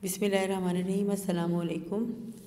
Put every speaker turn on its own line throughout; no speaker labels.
Bismillahirrahmanirrahim. Assalamu alaikum.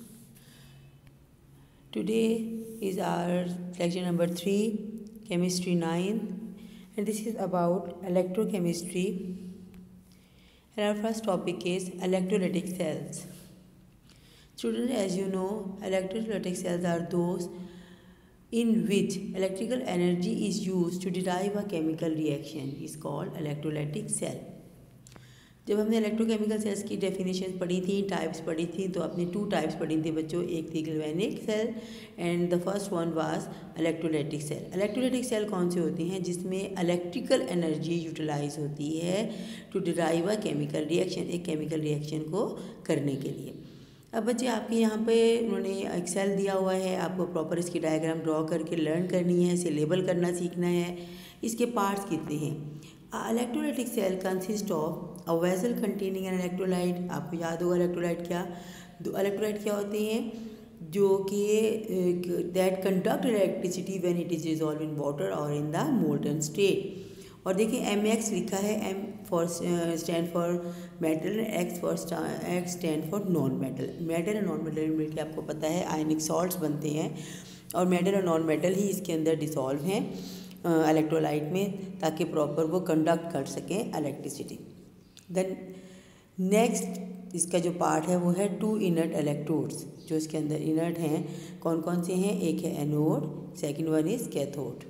Today is our lecture number 3, Chemistry 9, and this is about electrochemistry. And our first topic is electrolytic cells. Students, as you know, electrolytic cells are those in which electrical energy is used to derive a chemical reaction is called electrolytic cell. जब हमने electrochemical cells की definition पढ़ी थी, types पढ़ी थी, तो आपने 2 types पढ़ी थी बच्चों. एक थी galvanic cell and the first one was electrolytic cell. Electrolytic cell कौन से होती हैं? जिसमें इलेक्ट्रिकल एनर्जी यूटिलाइज होती है to derive a chemical reaction, एक केमिकल रिएक्शन को करने के लिए. अब बच्चे आपके यहाँ पे उन्होंने एक सेल दिया हुआ है, आपको प्रॉपर इसकी डायग्राम ड्रॉ करके लर्न करनी है, इसे लेबल करना सीखना है. इसके पार्ट्स कितने हैं? Electrolytic cell consist of a vessel containing an electrolyte. आपको याद होगा इलेक्ट्रोलाइट क्या, दो इलेक्ट्रोलाइट क्या होते हैं? जो कि that conduct electricity when it is dissolve in water और इन द मोल्टन स्टेट. और देखिए MX लिखा है, M for stand for metal, X stand for non metal. Metal और नॉन मेटल मिलकर आपको पता है आयनिक सॉल्ट्स बनते हैं, और मेटल और नॉन मेटल ही इसके अंदर डिसॉल्व हैं इलेक्ट्रोलाइट में, ताकि प्रॉपर वो कंडक्ट कर सकें इलेक्ट्रिसिटी. देन नेक्स्ट इसका जो पार्ट है वो है 2 इनर्ट इलेक्ट्रोड्स, जो इसके अंदर इनर्ट हैं. कौन कौन से हैं? एक है anode, second one is cathode,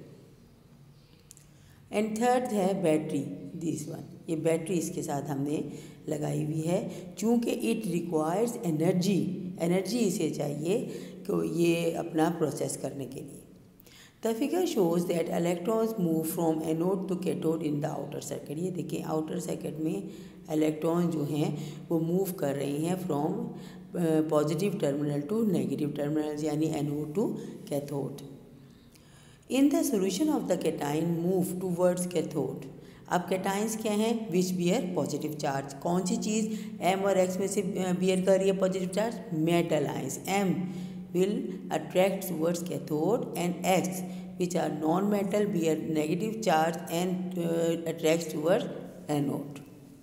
and third है बैटरी, दिस वन. ये बैटरी इसके साथ हमने लगाई हुई है, चूँकि इट रिक्वायर्स एनर्जी इसे चाहिए कि ये अपना प्रोसेस करने के लिए. The figure shows that electrons move from anode to cathode in the outer circuit. ये देखिए आउटर सर्किट में इलेक्ट्रॉन जो हैं वो मूव कर रही हैं from positive terminal to negative terminal, यानी anode to cathode. In the solution of the cation move towards cathode. अब कैटाइंस क्या हैं? Which bear positive charge. कौन सी चीज़ M और X में से बियर कर रही है positive charge? Metal ions. M will attract towards cathode and X, which are non-metal, bear negative charge and attracts towards anode.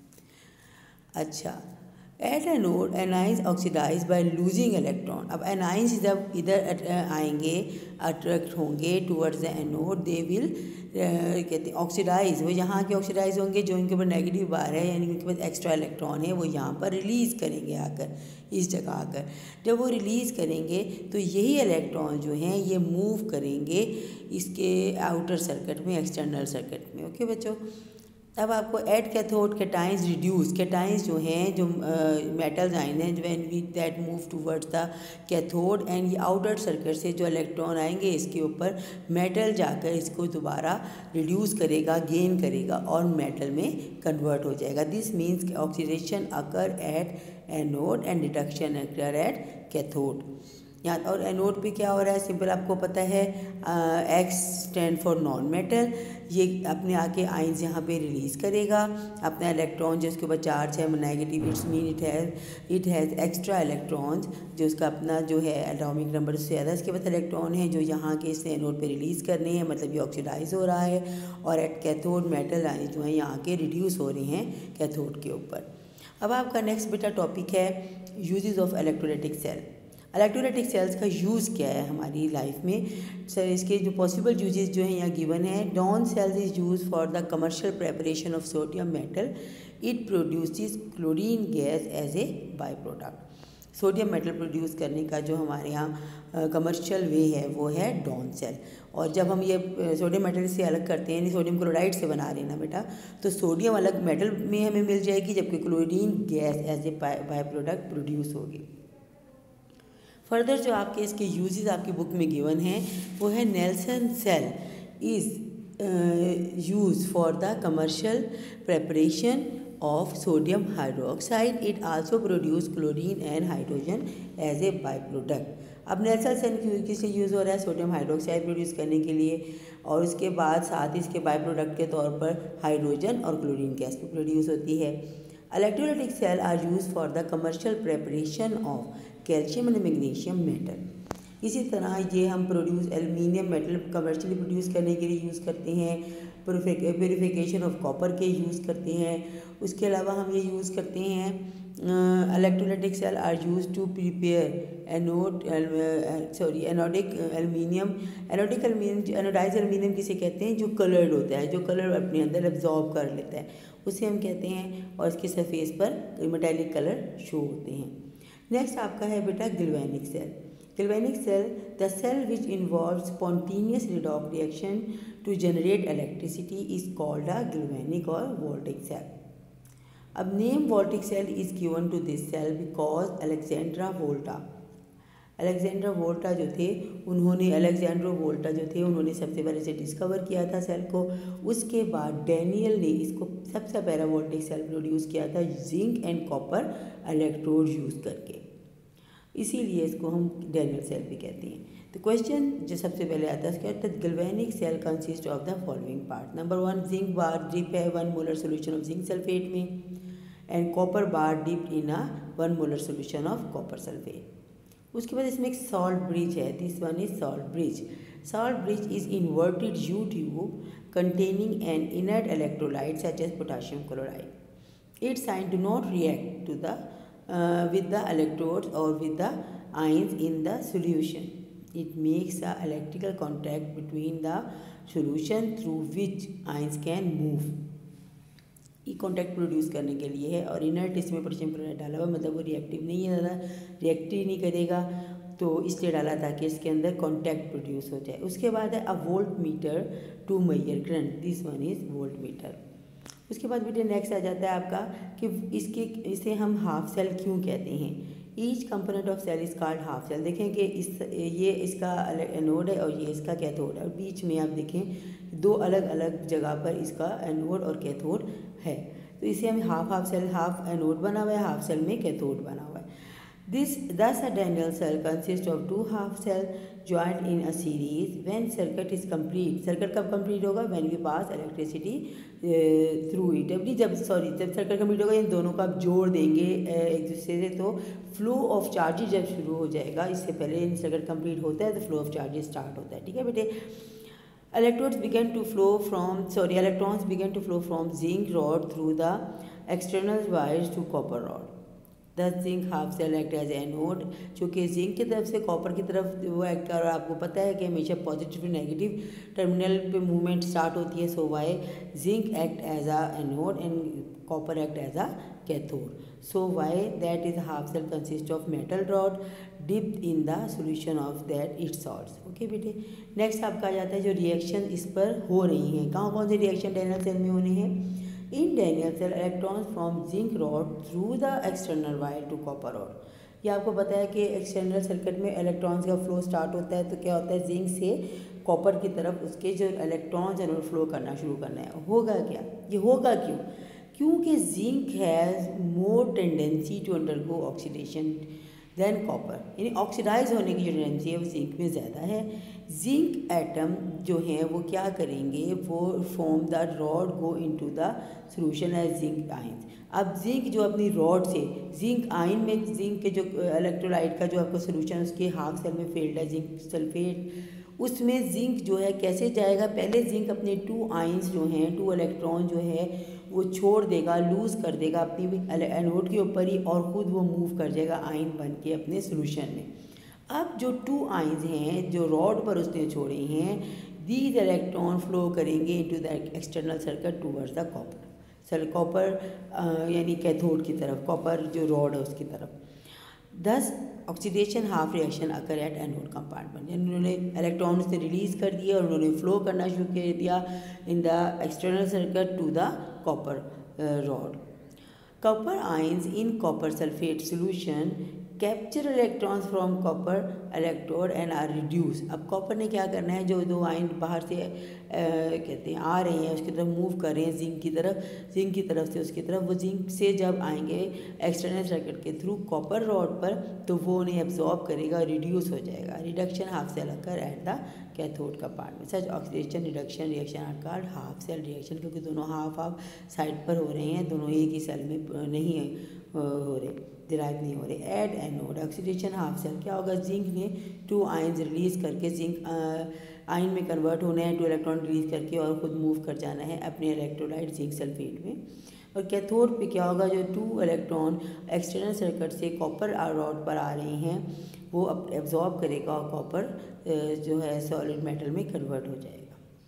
अच्छा, at anode anions oxidize by losing electron. अब anions जब इधर आएंगे, अट्रैक्ट होंगे towards the anode, they will कहते हैं oxidise. वो यहाँ के ऑक्सीडाइज होंगे जो इनके ऊपर नेगेटिव बार है, यानी उनके पास एक्स्ट्रा इलेक्ट्रॉन है, वो यहाँ पर रिलीज़ करेंगे आकर, इस जगह आकर. जब वो रिलीज़ करेंगे तो यही इलेक्ट्रॉन जो हैं ये मूव करेंगे इसके आउटर सर्किट में, एक्सटर्नल सर्किट में. ओके बच्चों, अब आपको at cathode cations reduce. Cations जो हैं, जो मेटल्स आयन हैं, when we that move towards the cathode, and ये आउटर सर्किट से जो इलेक्ट्रॉन आएंगे इसके ऊपर मेटल जाकर इसको दोबारा रिड्यूस करेगा, गेन करेगा और मेटल में कन्वर्ट हो जाएगा. This means oxidation occur at anode and reduction occur at cathode. यहाँ और एनोड पे क्या हो रहा है? सिंपल आपको पता है, X stand for non metal. ये अपने आके आइंस यहाँ पे रिलीज़ करेगा अपना इलेक्ट्रॉन जो उसके ऊपर चार्ज है negative. It's mean it has extra electrons, जो उसका अपना जो है एटॉमिक नंबर से ज़्यादा इसके पास इलेक्ट्रॉन है, जो यहाँ के इसने एनोड पे रिलीज़ करने हैं, मतलब ये ऑक्सीडाइज हो रहा है. और एट कैथोड मेटल आइंस जो हैं यहाँ के रिड्यूस हो रहे हैं कैथोड के ऊपर. अब आपका नेक्स्ट बेटा टॉपिक है uses of electrolytic cell. Electrolytic cells का यूज़ क्या है हमारी लाइफ में? सर इसके जो पॉसिबल यूजेस जो हैं यहाँ गिवन है. Down cells is use for the commercial preparation of sodium metal. It produces chlorine gas as a by product. Sodium metal produce करने का जो हमारे यहाँ कमर्शियल वे है वो है डॉन सेल. और जब हम ये सोडियम मेटल से अलग करते हैं, यानी सोडियम क्लोराइड से बना रहे हैं ना बेटा, तो सोडियम अलग मेटल में हमें मिल जाएगी, जबकि chlorine gas as a by product produce होगी. फर्दर जो आपके इसके यूजेस आपकी बुक में गिवन हैं वो है Nelson cell is use for the commercial preparation of sodium hydroxide. It also produce chlorine and hydrogen as a by product. अब नेल्सन सेल किससे यूज़ हो रहा है? सोडियम हाइड्रोक्साइड प्रोड्यूस करने के लिए, और उसके बाद साथ ही इसके बाई प्रोडक्ट के तौर पर हाइड्रोजन और क्लोरीन गैस भी प्रोड्यूस होती है. Electrolytic cell are use for the commercial preparation of calcium and magnesium metal. इसी तरह ये हम एल्युमिनियम मेटल कमर्शियली प्रोड्यूस करने के लिए यूज़ करते हैं. प्योरीफिकेशन ऑफ कॉपर के यूज़ करते हैं. उसके अलावा हम ये यूज़ करते हैं electrolytic cell are used to prepare anodized aluminium किसे कहते हैं, जो कलर्ड होता है, जो कलर अपने अंदर एब्जॉर्ब कर लेता है, उसे हम कहते हैं, और इसके सरफेस पर मेटेलिक कलर शो होते हैं। नेक्स्ट आपका है बेटा galvanic cell. Galvanic cell, the cell which involves spontaneous redox reaction to generate electricity, is called a galvanic or voltaic cell. अब name voltaic cell is given to this cell because Alexandra Volta जो थे उन्होंने सबसे पहले से discover किया था cell को। उसके बाद डैनियल ने इसको सबसे पहला वोल्टेक सेल प्रोड्यूस किया था zinc and copper electrode use करके, इसीलिए इसको हम डैनियल सेल भी कहते हैं। तो क्वेश्चन जो सबसे पहले आता है उसके बाद galvanic cell consist of the following part. Number 1, zinc bar dip है 1 molar solution of zinc sulphate में, and copper bar dipped in a 1 molar solution of copper sulphate. उसके बाद इसमें एक सॉल्ट ब्रिज है, this one is salt bridge. Salt bridge is inverted U tube containing an inert electrolyte such as potassium chloride. Its ions do not react with the electrodes or with the ions in the solution. It makes a electrical contact between the solution through which ions can move. ये contact produce करने के लिए है, और inert इसमें potassium chloride डाला हुआ, मतलब वो रिएक्टिव नहीं है, ज़्यादा रिएक्टिव नहीं करेगा, तो इसलिए डाला ताकि इसके अंदर कॉन्टैक्ट प्रोड्यूस हो जाए। उसके बाद है a volt meter to measure current, this one is volt meter. उसके बाद बेटे नेक्स्ट आ जाता है आपका कि इसे हम हाफ सेल क्यों कहते हैं। Each component of cell is called half cell. देखें कि ये इसका एनोड है और ये इसका कैथोड है, और बीच में आप देखें 2 अलग अलग जगह पर इसका एनोड और कैथोड है, तो इसे हम हाफ सेल, हाफ एनोड बना हुआ है, हाफ सेल में कैथोड बना हुआ है। Thus a Daniell cell consists of 2 half cells joined in a series. When circuit is complete, circuit कब complete होगा? When we pass electricity through it. जब सर्किट कंप्लीट होगा इन दोनों को आप जोड़ देंगे एक दूसरे से, तो फ्लो ऑफ चार्जेस जब शुरू हो जाएगा, इससे पहले इन सर्किट कंप्लीट होता है तो फ्लो ऑफ चार्जेस स्टार्ट होता है। ठीक है बेटे। Electrons begin to flow from zinc rod through the external wires to copper rod. The zinc half cell act as anode, चूँकि जिंक की तरफ से कॉपर की तरफ वो एक्ट कर, और आपको पता है कि हमेशा पॉजिटिव टू नेगेटिव टर्मिनल पे मूवमेंट स्टार्ट होती है। So why zinc act as a anode and copper act as a cathode. So why that is half cell consist of metal rod dipped in the solution of that it salts. Okay बेटे। Next आपका आ जाता है जो reaction इस पर हो रही हैं, कौन से रिएक्शन डैनियल सेल में होने हैं। In Daniell cell, electrons from zinc rod through the external wire to copper rod. ये आपको पता है कि एक्सटर्नल सर्किट में इलेक्ट्रॉन्स का फ्लो स्टार्ट होता है, तो क्या होता है जिंक से कॉपर की तरफ उसके जो इलेक्ट्रॉन्स हैं वो फ्लो करना शुरू करना है। होगा क्या, ये होगा क्यों? क्योंकि zinc has more tendency to undergo oxidation than copper, यानी ऑक्सीडाइज होने की जो टेंडेंसी है वो जिंक में ज़्यादा है। जिंक एटम जो हैं वो क्या करेंगे, वो from the rod go into the solution as zinc ions. अब जिंक जो अपनी रॉड से जिंक आयन में, जिंक के जो इलेक्ट्रोलाइट का जो आपका सोल्यूशन उसके हाफ सेल में फेल्ड है जिंक सल्फेट, उसमें जिंक जो है कैसे जाएगा, पहले जिंक अपने 2 आयंस जो हैं, 2 इलेक्ट्रॉन जो है वो छोड़ देगा, लूज़ कर देगा अपनी एनोड के ऊपर ही, और ख़ुद वो मूव कर जाएगा आयन बन के अपने सोल्यूशन में। अब जो 2 आयंस हैं जो रॉड पर उसने छोड़े हैं, दीज इलेक्ट्रॉन फ्लो करेंगे into the external circuit towards the copper यानी कैथोड की तरफ, कॉपर जो रॉड है उसकी तरफ। This oxidation half reaction occur at anode compartment, यानी उन्होंने इलेक्ट्रॉन से रिलीज़ कर दिया और उन्होंने फ्लो करना शुरू कर दिया in the external circuit to the copper rod. Copper ions in copper sulphate solution capture electrons from copper electrode and are reduce. अब कॉपर ने क्या करना है, जो 2 आयन बाहर से कहते हैं आ रहे हैं उसकी तरफ मूव कर रहे हैं जिंक की तरफ से उसकी तरफ, वो जिंक से जब आएंगे एक्सटर्नल सर्किट के थ्रू कॉपर रॉड पर, तो वो उन्हें एब्जॉर्ब करेगा, रिड्यूस हो जाएगा। Reduction half cell occur at the cathode का पार्ट में। Such oxidation reduction reaction are called half cell reaction, क्योंकि दोनों हाफ साइड पर हो रहे हैं, दोनों एक ही सेल में नहीं हो रहे, डिराइव नहीं हो रहे। At anode oxidation half cell क्या होगा, जिंक ने 2 आयंस रिलीज़ करके जिंक आयन में कन्वर्ट होना है, 2 इलेक्ट्रॉन रिलीज़ करके और ख़ुद मूव कर जाना है अपने इलेक्ट्रोलाइट जिंक सल्फेट में। और कैथोड पे क्या होगा, जो 2 इलेक्ट्रॉन एक्सटर्नल सर्किट से कॉपर रॉड पर आ रहे हैं वो अब एब्जॉर्ब करेगा और कॉपर जो है सॉलिड मेटल में कन्वर्ट हो जाएगा।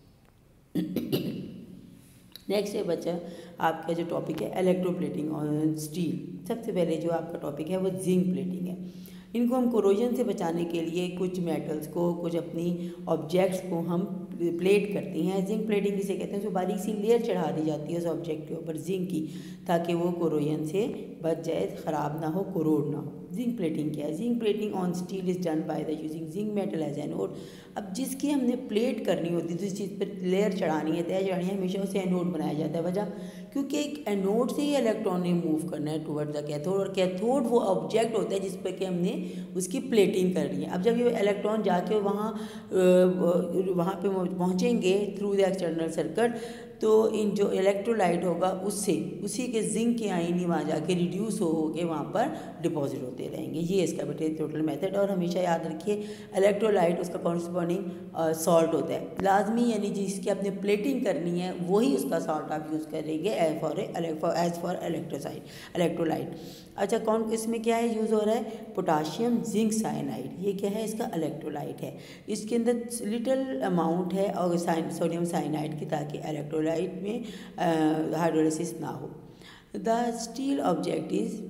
नेक्स्ट है बच्चा आपका जो टॉपिक है इलेक्ट्रोप्लेटिंग और स्टील। सबसे पहले जो आपका टॉपिक है वो जिंक प्लेटिंग है। इनको हम कोरोजन से बचाने के लिए कुछ मेटल्स को, कुछ अपनी ऑब्जेक्ट्स को हम प्लेट करती हैं। जिंक प्लेटिंग जिसे कहते हैं, उसको बारीक सी लेयर चढ़ा दी जाती है उस ऑब्जेक्ट के ऊपर जिंक की, ताकि वो कोरोजन से बच जाए, ख़राब ना हो, कोरोड ना हो। जिंक प्लेटिंग क्या है? Zinc plating on steel is done by the using zinc metal as anode. अब जिसकी हमने प्लेट करनी होती है, जिस चीज़ पर लेयर चढ़ानी है, तय चढ़ानी है, हमेशा उसे एनोड बनाया जाता है। वजह क्योंकि एक एनोड से ही इलेक्ट्रॉन ने मूव करना है टुवर्ड द कैथोड, और कैथोड वो ऑब्जेक्ट होता है जिस पर कि हमने उसकी प्लेटिंग करनी है। अब जब ये इलेक्ट्रॉन जाके वहाँ पे पहुँचेंगे थ्रू द एक्सटर्नल सर्किट, तो इन जो इलेक्ट्रोलाइट होगा उससे उसी के जिंक के आयन ही वहाँ जाके रिड्यूस हो के वहाँ पर डिपॉजिट होते रहेंगे। ये इसका बेटे टोटल मेथड। और हमेशा याद रखिए इलेक्ट्रोलाइट उसका कॉरस्पॉन्डिंग सॉल्ट होता है लाजमी, यानी जिसकी आपने प्लेटिंग करनी है वही उसका सॉल्ट आप यूज़ करेंगे एज फॉर इलेक्ट्रोलाइट। अच्छा, कौन इसमें क्या है यूज़ हो रहा है? पोटाशियम जिंक साइनाइड, ये क्या है? इसका इलेक्ट्रोलाइट है। इसके अंदर लिटिल अमाउंट है और सोडियम साइनाइड की, ताकि इलेक्ट्रोलाइट में हाइड्रोलिसिस ना हो। The steel object is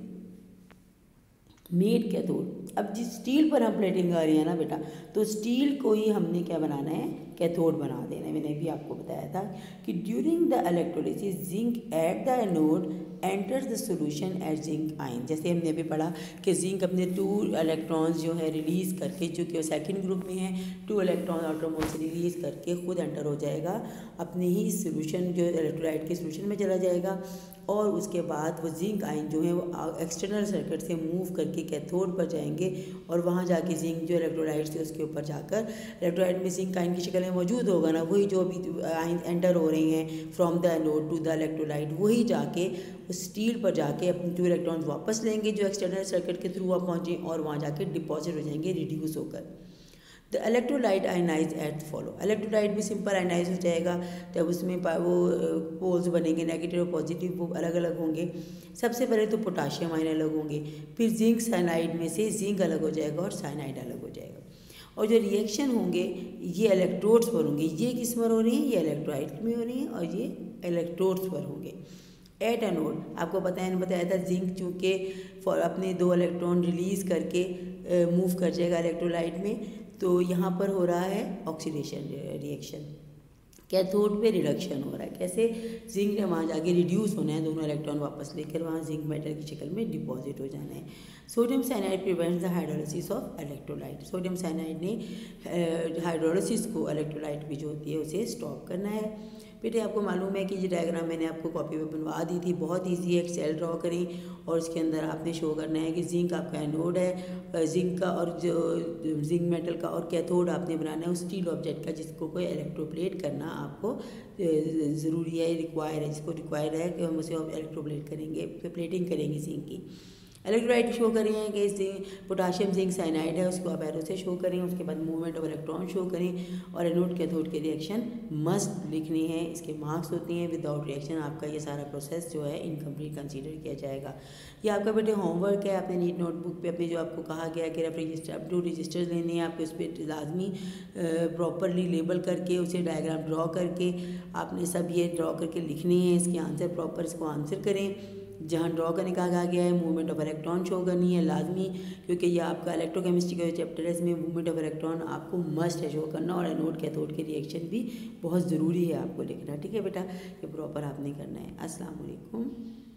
made cathode. अब जिस स्टील पर हम प्लेटिंग कर रहे हैं ना बेटा, तो स्टील को ही हमने क्या बनाना है? कैथोड बना देना है। मैंने भी आपको बताया था कि during the electrolysis zinc at the anode enters the solution at zinc ion. जैसे हमने अभी पढ़ा कि जिंक अपने 2 इलेक्ट्रॉन्स जो है रिलीज़ करके, जो कि सेकंड ग्रुप में है, 2 इलेक्ट्रॉन आउटरमोस्ट से रिलीज़ करके खुद एंटर हो जाएगा अपने ही सोल्यूशन, जो इलेक्ट्रोलाइट के सोल्यूशन में चला जाएगा। और उसके बाद वो जिंक आयन जो है वो एक्सटर्नल सर्किट से मूव करके कैथोड पर जाएंगे, और वहाँ जाके जिंक जो इलेक्ट्रोलाइट से उसके ऊपर जाकर इलेक्ट्रोलाइट में जिंक आयन की शक्ल में मौजूद होगा ना, वही जो अभी आयन एंटर हो रहे हैं from the anode to the electrolyte, वही जाके स्टील पर जाके अपने 2 इलेक्ट्रॉन्स वापस लेंगे जो एक्सटर्नल सर्किट के थ्रू आप पहुँचे, और वहाँ जाके डिपॉजिट हो जाएंगे रिड्यूस होकर। The electrolyte ionise at follow. Electrolyte भी सिंपल आयनाइज हो जाएगा, तब उसमें वो पोल्स बनेंगे, नेगेटिव और पॉजिटिव वो अलग अलग होंगे। सबसे पहले तो पोटाशियम आयन अलग होंगे, फिर जिंक साइनाइड में से जिंक अलग हो जाएगा और साइनाइड अलग हो जाएगा। और जो रिएक्शन होंगे ये इलेक्ट्रोड्स पर होंगे। ये किस पर हो रही हैं? ये इलेक्ट्रोलाइट में हो रही हैं, और ये इलेक्ट्रोड्स पर होंगे। एट एनोड आपको बताया था जिंक चूँकि अपने 2 इलेक्ट्रॉन रिलीज़ करके मूव कर जाएगा इलेक्ट्रोलाइट में, तो यहाँ पर हो रहा है ऑक्सीडेशन रिएक्शन। कैथोड पे रिडक्शन हो रहा है। कैसे? जिंक ने वहाँ जाके रिड्यूस होना है, दोनों इलेक्ट्रॉन वापस लेकर वहाँ जिंक मेटल की शक्ल में डिपॉजिट हो जाना है। Sodium cyanide prevents the hydrolysis of electrolyte. Sodium cyanide ने हाइड्रोलिसिस को, इलेक्ट्रोलाइट भी जो होती है उसे स्टॉप करना है। बेटे आपको मालूम है कि ये डायग्राम मैंने आपको कॉपी पे बनवा दी थी, बहुत ईजी है। एक सेल ड्रॉ करें और उसके अंदर आपने शो करना है कि जिंक आपका एनोड है, जिंक का और जो जिंक मेटल का, और कैथोड आपने बनाना है उस स्टील ऑब्जेक्ट का जिसको कोई इलेक्ट्रोप्लेट करना आपको ज़रूरी है, रिक्वायर है, जिसको रिक्वायर है कि हम उसे इलेक्ट्रोप्लेट करेंगे, प्लेटिंग करेंगे जिंक की। इलेक्ट्रोलाइट शो करें हैं कि जिंक पोटाशियम जिंक साइनाइड है, उसको आप एरो से शो करें। उसके बाद मूवमेंट ऑफ इलेक्ट्रॉन शो करें, और एनोड कैथोड के रिएक्शन मस्ट लिखने हैं, इसके मार्क्स होते हैं। विदाउट रिएक्शन आपका ये सारा प्रोसेस जो है इनकम्प्लीट कंसीडर किया जाएगा। ये आपका बेटे होमवर्क है। आपने नीट नोटबुक पे अपने जो आपको कहा गया कि रजिस्टर 2 रजिस्टर्स लेने हैं आपके, उस पर लाजमी प्रॉपरली लेबल करके उसे डायग्राम ड्रॉ करके आपने सब ये ड्रॉ करके लिखने हैं। इसके आंसर प्रॉपर इसको आंसर करें। जहाँ ड्रॉ करने का कहा गया है मूवमेंट ऑफ इलेक्ट्रॉन शो करनी है लाजमी, क्योंकि ये आपका इलेक्ट्रोकेमिस्ट्री का जो चैप्टर है इसमें मूवमेंट ऑफ इलेक्ट्रॉन आपको मस्ट है शो करना, और एनोड कैथोड के रिएक्शन भी बहुत ज़रूरी है आपको लिखना। ठीक है बेटा, ये प्रॉपर आपने करना है। अस्सलाम वालेकुम।